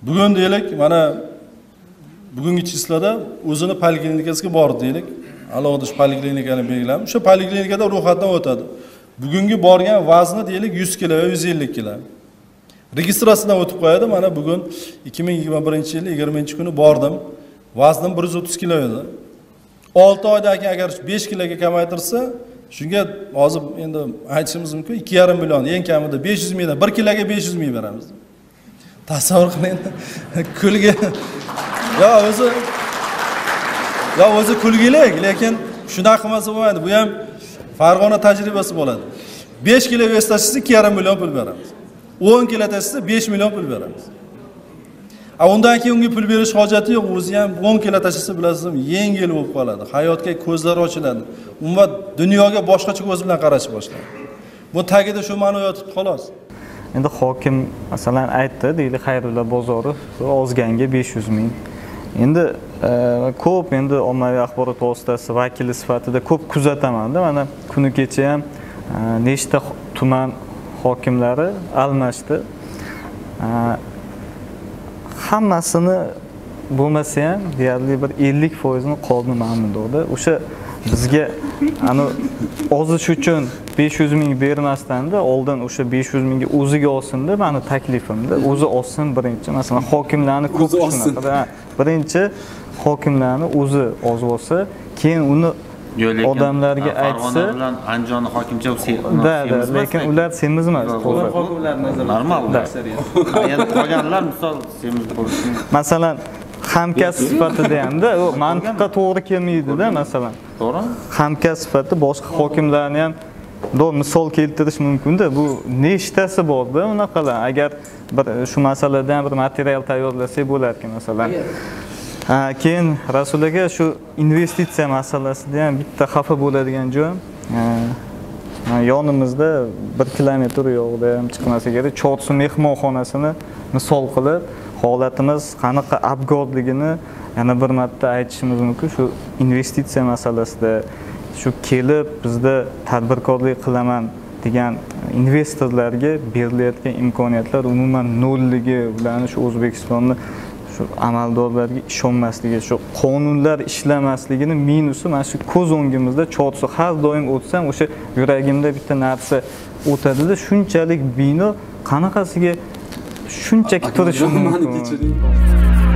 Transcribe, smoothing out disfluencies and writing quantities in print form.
Bugun deylik, mana bugungi chislada o'zini poliklinikasiga bordi deylik. Alohida shu poliklinikani belgilab, o'sha poliklinikada ro'yxatdan o'tadi. Bugungi borgan vazni deylik 100 kg va 150 kg. Registratsiyadan o'tib qo'yadi. Mana bugun 2021-yil 20-kuni bordim. Vaznim 130 kg edi. 6 oydagi agar 5 kg ga kamaytirsa, shunga hozir endi aytishimiz mumkin 2,5 million, eng kamida 500 mingdan 1 kg ga 500 ming beramiz. Tasavvur qiling. Kulgi. o'zi kulgilik, lekin shunaqa qilmasa bo'lmaydi. Bu ham Farg'ona tajribasi bo'ladi. 5 kg vес tashisa 2,5 million pul beramiz. 10 kg tashisa 5 million pul beramiz. Undan keyin unga pul berish hojati yo'q. O'zi ham 10 kg tashisa bilasizmi, yengil bo'lib qoladi. Hayotga ko'zlari ochiladi. Umuman dunyoga boshqacha ko'z bilan qarashni boshlaydi. Bu tagida shu ma'no yotibdi xolos. Endi hokim masalan aytdi, deydi Xayrullo bozori ozganga 500 ming. Endi ko'p endi ommaviy axborot vositasi vakili sifatida ko'p kuzataman-da. Mana kuni kecha ham nechta tuman hokimlari almashdi. Hammasini bo'lmasa ham deyarli bir 50% ni qoldi mamnunda. O'sha bizga ani ozish uchun 500 ming bermasdan-da, oldin o'sha 500 mingga o'ziga olsin-da, meni taklifimda. O'zi olsin birinchi. Masalan, hokimlarni ko'p shunaqa. Birinchi hokimlarni o'zi ozib olsa, keyin uni odamlarga aytsa, bilan Andijon hokimcha lekin ular semiz emas. Hokimlar normal endi qolganlar misol semiz bo'lishi. Masalan, hamkasb sifatida hamda u mantiqqa to'g'ri kelmaydi-da, masalan. To'g'ri? Hamkasb sifatida boshqa hokimlarni ham misol keltirish mumkin-da. Bu nechtasi bor-da unaqalar. Agar bir shu masaladan bir material tayyorlasak bo'lar-ki, masalan. Keyin Rasul aka shu investitsiya masalasida ham bitta xafa bo'ladigan joy. Yonimizda 1 kilometr yo'qda ham chiqmasa kerak, Chotsu mehmonxonasini misol qilib, holatimiz qanaqa abgorligini yana bir marta aytishimiz mumkin. Shu investitsiya masalasida shu kelib bizda tadbirkorlik qilaman degan investorlarga berilayotgan imkoniyatlar umuman nolligi bilan shu O'zbekistonni shu amaldorlarga ishonmasligi, shu qonunlar ishlamasligini minusi mana shu ko'z o'ngimizda Chotsu har doim o'tsam o'sha yuragimda bitta narsa o'tadi-da, shunchalik bino qanaqasiga shunchaki turishi mumkin.